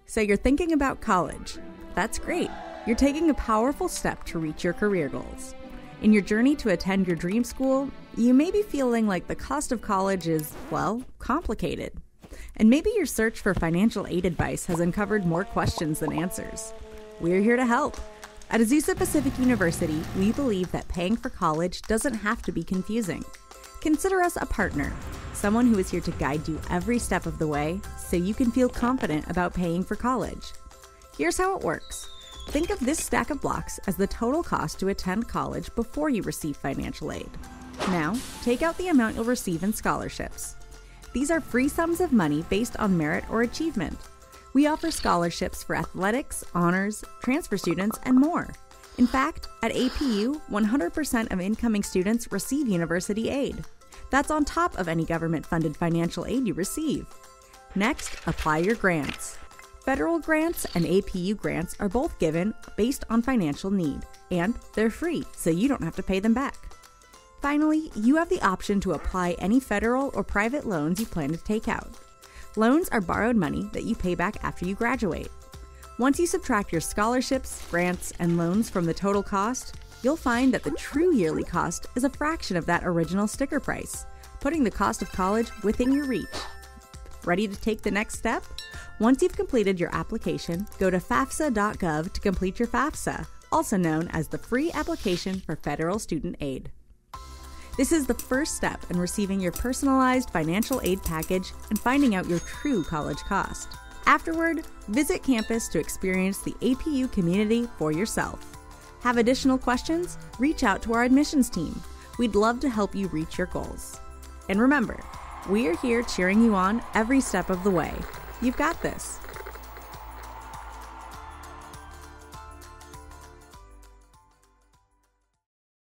So you're thinking about college. That's great. You're taking a powerful step to reach your career goals. In your journey to attend your dream school, you may be feeling like the cost of college is, well, complicated. And maybe your search for financial aid advice has uncovered more questions than answers. We're here to help. At Azusa Pacific University, we believe that paying for college doesn't have to be confusing. Consider us a partner, someone who is here to guide you every step of the way so you can feel confident about paying for college. Here's how it works. Think of this stack of blocks as the total cost to attend college before you receive financial aid. Now, take out the amount you'll receive in scholarships. These are free sums of money based on merit or achievement. We offer scholarships for athletics, honors, transfer students, and more. In fact, at APU, 100% of incoming students receive university aid. That's on top of any government-funded financial aid you receive. Next, apply your grants. Federal grants and APU grants are both given based on financial need, and they're free, so you don't have to pay them back. Finally, you have the option to apply any federal or private loans you plan to take out. Loans are borrowed money that you pay back after you graduate. Once you subtract your scholarships, grants, and loans from the total cost, you'll find that the true yearly cost is a fraction of that original sticker price, putting the cost of college within your reach. Ready to take the next step? Once you've completed your application, go to fafsa.gov to complete your FAFSA, also known as the Free Application for Federal Student Aid. This is the first step in receiving your personalized financial aid package and finding out your true college cost. Afterward, visit campus to experience the APU community for yourself. Have additional questions? Reach out to our admissions team. We'd love to help you reach your goals. And remember, we are here cheering you on every step of the way. You've got this.